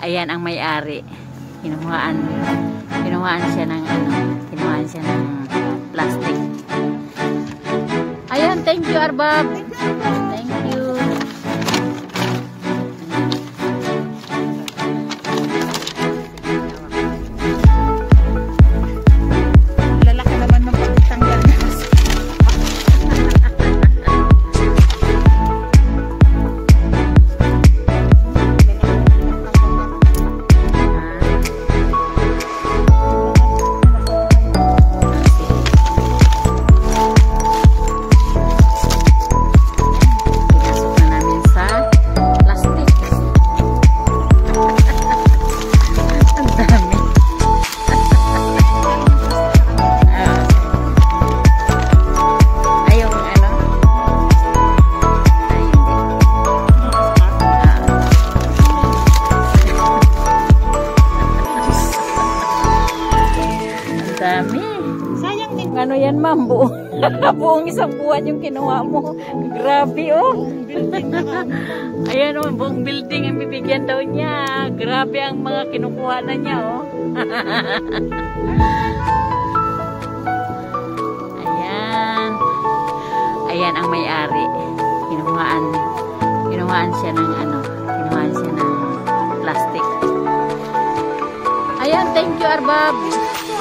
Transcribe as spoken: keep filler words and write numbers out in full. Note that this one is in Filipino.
Ayan ang may-ari. Kinuhaan, kinuhaan siya ng ano, kinuhaan siya ng plastic. Ayan, thank you Arbab. Thank you. Lalaki naman ng pagtanggal na. Dami. Sayang din. Ano yan ma'am? Buong, buong isang buwan yung kinuha mo. Grabe oh. Ayan oh, buong building ang bibigyan daw niya. Grabe ang mga kinukuha na niya oh. Ayan. Ayan ang may-ari. Kinuhaan, kinuhaan siya ng ano, kinuhaan siya ng plastic. Ayan, thank you Arbab.